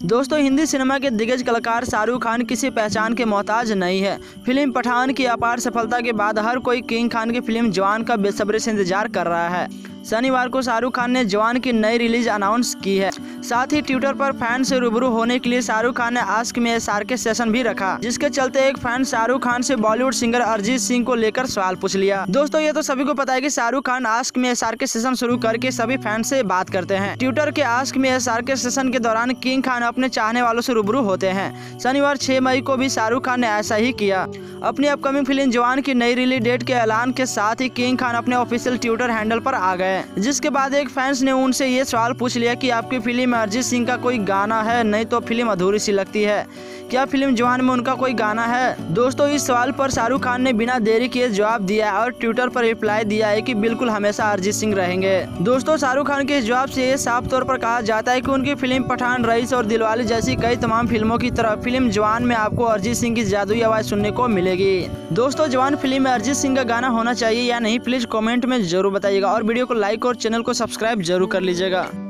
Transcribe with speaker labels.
Speaker 1: दोस्तों हिंदी सिनेमा के दिग्गज कलाकार शाहरुख खान किसी पहचान के मोहताज नहीं है। फिल्म पठान की अपार सफलता के बाद हर कोई किंग खान की फिल्म जवान का बेसब्री से इंतजार कर रहा है। शनिवार को शाहरुख खान ने जवान की नई रिलीज अनाउंस की है। साथ ही ट्विटर पर फैन से रूबरू होने के लिए शाहरुख खान ने आस्क मी SRK सेशन भी रखा, जिसके चलते एक फैन शाहरुख खान से बॉलीवुड सिंगर अरिजीत सिंह को लेकर सवाल पूछ लिया। दोस्तों ये तो सभी को पता है कि Shahrukh Khan ask me SRK session शुरू करके सभी फैन से बात करते हैं। ट्विटर के आस्क मी SRK सेशन के दौरान किंग खान अपने चाहने वालों से रूबरू होते हैं। शनिवार 6 मई को भी शाहरुख खान ने ऐसा ही किया। अपनी अपकमिंग फिल्म जवान की नई रिलीज डेट के ऐलान के साथ ही किंग खान अपने ऑफिशियल ट्विटर हैंडल पर आ गए, जिसके बाद एक फैंस ने उनसे ये सवाल पूछ लिया कि आपकी फिल्म में अरिजीत सिंह का कोई गाना है, नहीं तो फिल्म अधूरी सी लगती है। क्या फिल्म जवान में उनका कोई गाना है? दोस्तों इस सवाल पर शाहरुख खान ने बिना देरी किए जवाब दिया है और ट्विटर पर रिप्लाई दिया है कि बिल्कुल हमेशा अरिजीत सिंह रहेंगे। दोस्तों शाहरुख खान के इस जवाब से ये साफ तौर पर कहा जाता है कि उनकी फिल्म पठान, रईस और दिलवाले जैसी कई तमाम फिल्मों की तरह फिल्म जवान में आपको अरिजीत सिंह की जादुई आवाज सुनने को मिलेगी। दोस्तों जवान फिल्म में अरिजीत सिंह का गाना होना चाहिए या नहीं, प्लीज कमेंट में जरूर बताइएगा और वीडियो को लाइक और चैनल को सब्सक्राइब जरूर कर लीजिएगा।